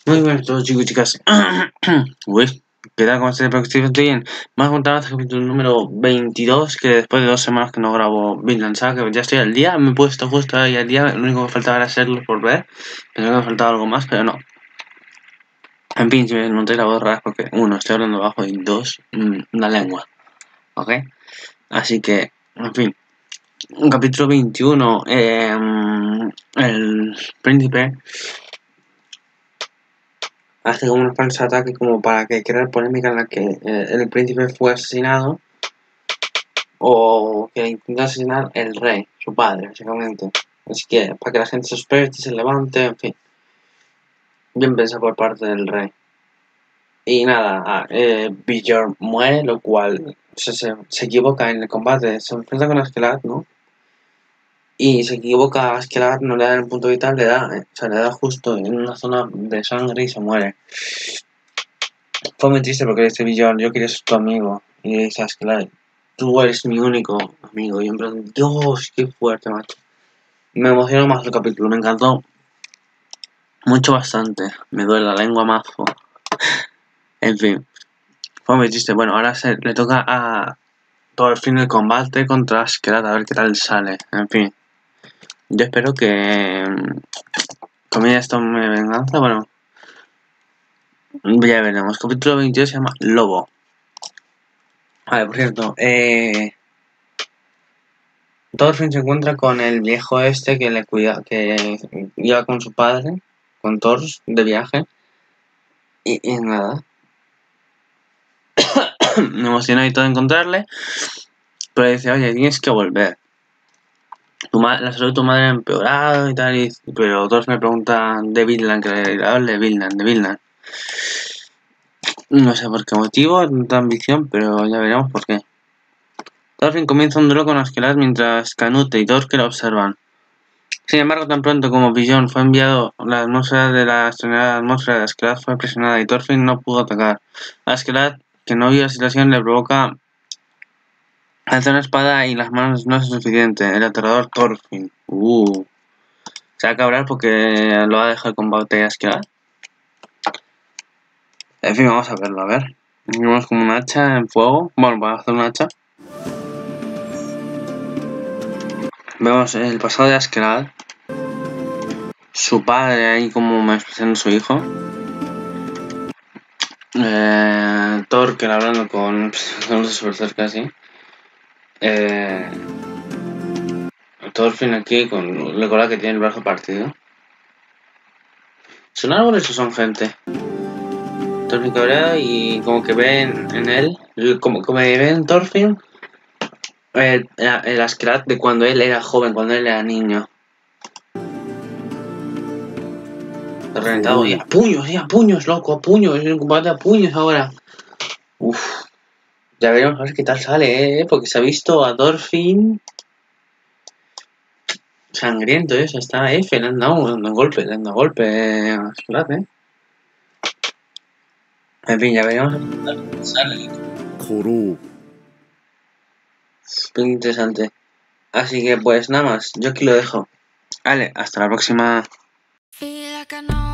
Muy buenas a todos, chicos y chicas. Uy, ¿qué tal? ¿Cómo estáis? Espero que estéis bastante bien. Me has contado este capítulo número 22, que después de 2 semanas que no grabo Vinland Saga, que ya estoy al día, me he puesto justo ahí al día, lo único que faltaba era hacerlo por ver. Pensaba que me faltaba algo más, pero no. En fin, si me noté la voz rara es porque, uno, estoy hablando bajo y dos, la lengua, ¿ok? Así que, en fin, un capítulo 21, el príncipe hace como un falso ataque como para que crear polémica en la que el príncipe fue asesinado o que intentó asesinar el rey, su padre, básicamente. Así que para que la gente sospeche, se levante, en fin. Bien pensado por parte del rey. Y nada, Bjorn muere, lo cual se equivoca en el combate. Se enfrenta con Askeladd, ¿no? Y se equivoca a Askeladd, no le da el punto vital, le da, o sea, le da justo en una zona de sangre y se muere. Fue muy triste porque este Bjorn, yo quería ser tu amigo. Y le dice a Askeladd, tú eres mi único amigo. Y en plan, Dios, qué fuerte, macho. Me emocionó más el capítulo, me encantó. Mucho, bastante. Me duele la lengua mazo. En fin, fue muy triste. Bueno, ahora le toca a todo el fin del combate contra Askeladd, a ver qué tal sale. En fin, yo espero que comida esto me venganza. Bueno, ya veremos. Capítulo 22 se llama Lobo. Vale, por cierto, Thorfinn se encuentra con el viejo este que le cuida, que iba con su padre, con Thor, de viaje. Y nada, me emociona y todo encontrarle. Pero dice, oye, tienes que volver. La salud de tu madre ha empeorado y tal. Pero todos me preguntan de Vinland, que le hable de Vinland. No sé por qué motivo, tanta ambición, pero ya veremos por qué. Thorfinn comienza un duelo con Askeladd mientras Canute y Thorke lo observan. Sin embargo, tan pronto como Bjorn fue enviado, la atmósfera de la extraordinaria atmósfera de Askeladd fue presionada y Thorfinn no pudo atacar. Askeladd, que no vio la situación, le provoca alzar una espada y las manos no es suficiente. El aterrador Thorfinn. Se va a cabrar porque lo va a dejar con combate Askeladd. En fin, vamos a verlo, a ver. Tenemos como un hacha en fuego. Bueno, vamos a hacer un hacha. Vemos el pasado de Askeladd. Su padre ahí como menospreciando a su hijo. Thorke hablando con súper cerca así. Thorfinn aquí con la que tiene el brazo partido. ¿Son árboles o son gente? Thorfinn cabreado y como que ven en él, como ven en Thorfinn el Askeladd de cuando él era joven, cuando él era niño. Reventado y a puños, loco, a puños, es un combate a puños ahora. Uff, ya veremos a ver qué tal sale, porque se ha visto a Thorfinn sangriento, eso, está F, le han dado golpe a Askeladd, En fin, ya veremos a ver qué tal sale. Muy interesante. Así que pues nada más, yo aquí lo dejo. Vale, hasta la próxima.